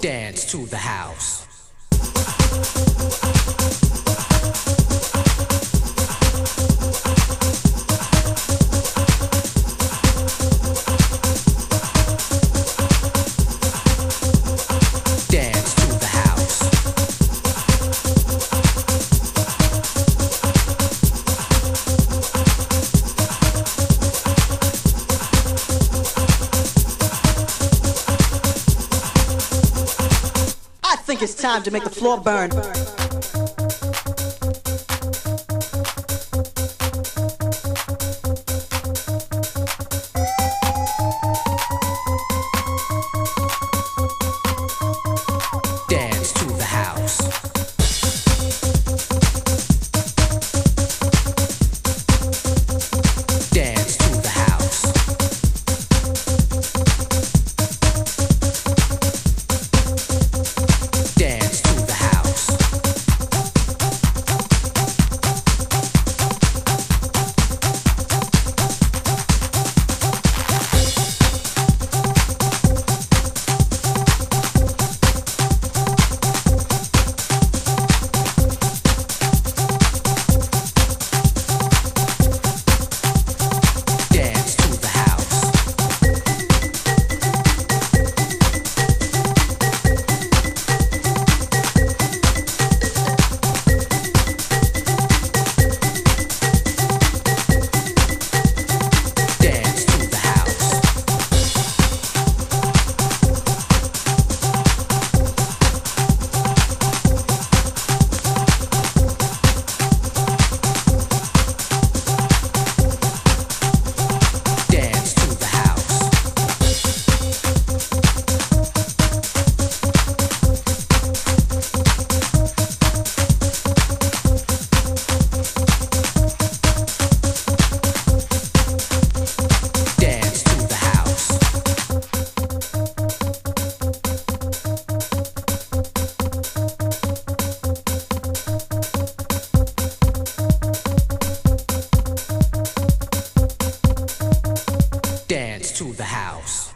Dance to the house. Dance to the house. I think it's time to make the floor burn. Dance to the house. Dance to the house. Dance to the house. Dance to the house. Dance to the house. Dance to the house. Dance to the house. Dance to the house.